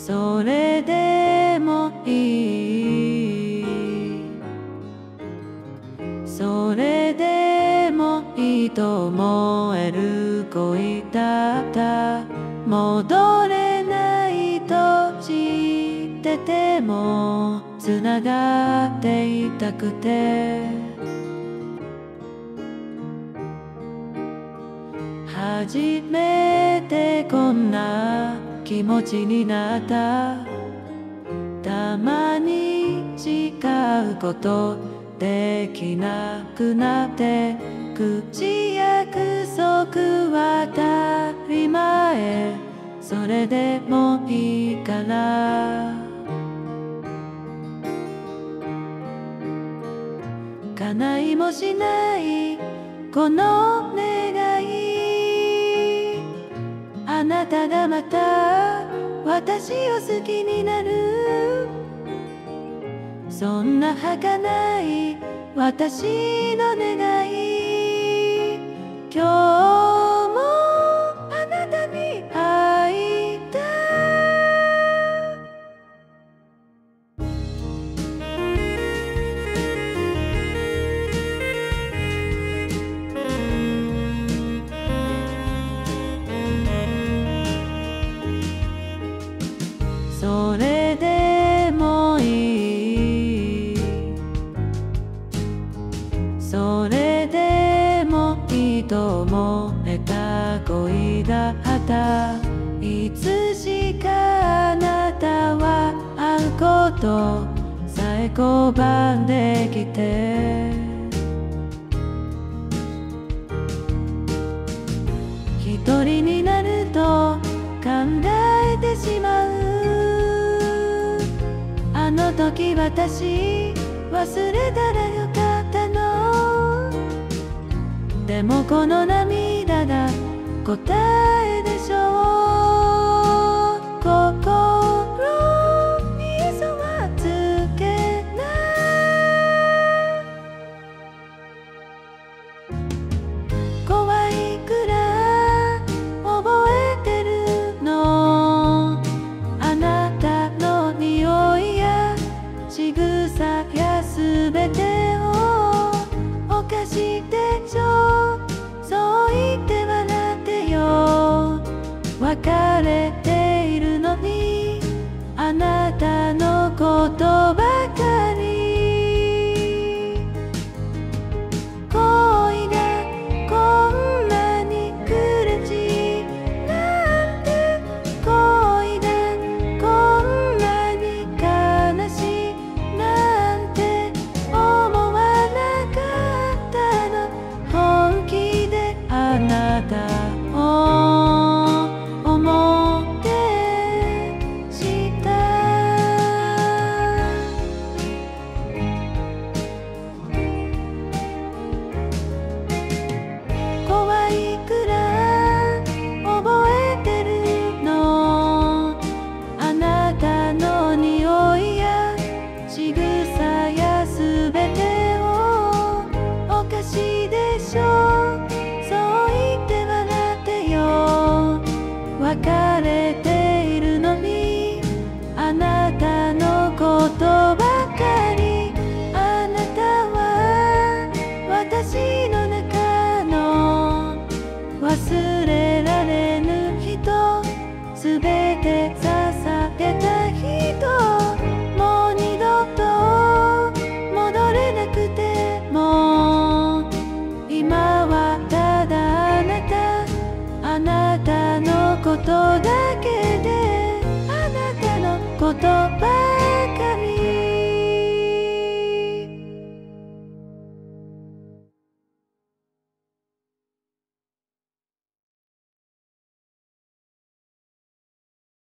それでもいい、それでもいいと思える恋だった。戻れないと知っててもつながっていたくて、初めてこんな気持ちになった。たまに誓うことできなくなって、口約束は当たり前、それでもいいから叶いもしないこの願い、あなたがまた私を好きになる、そんな儚い私の願い、今日もあなたに会いたい。それでもいい、それでもいいと思えた恋だった。いつしかあなたは会うことさえ拒んできて、一人になると考えてしまう、あの時私忘れたらよかったの。でもこの涙が答えでしょう。心に嘘はつけない、怖いくらい覚えてるの、あなたの匂いや仕草やすべてを犯してちょ、そう言って笑ってよ、別れ